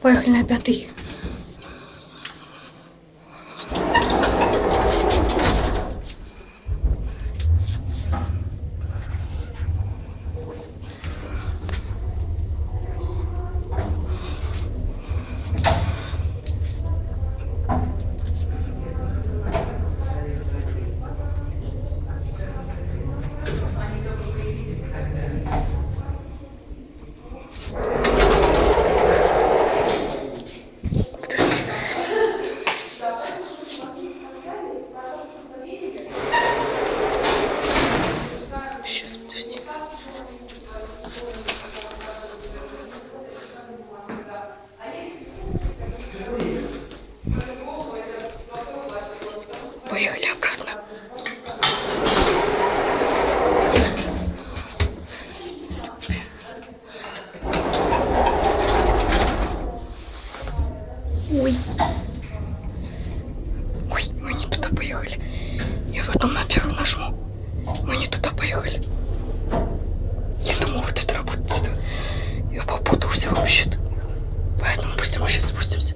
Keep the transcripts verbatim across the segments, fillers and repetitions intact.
Поехали на пятый. Сейчас, подожди. Поехали обратно. Ой. Ой, мы не туда поехали. Я потом на первую нажму. Мы не туда поехали. Я думал, вот это работает сюда. Я попутался вообще-то. Поэтому пусть мы сейчас спустимся.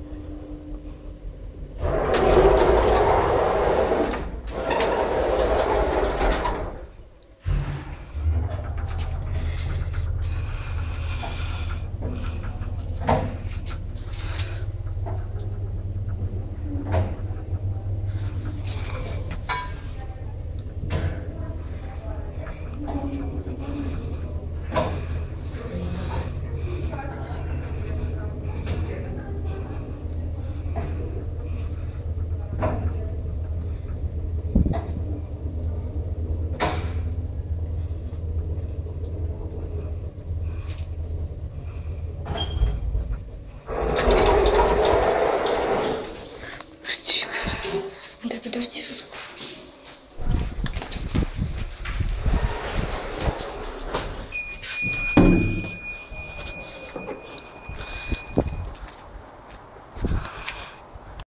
Подожди. Да подожди же.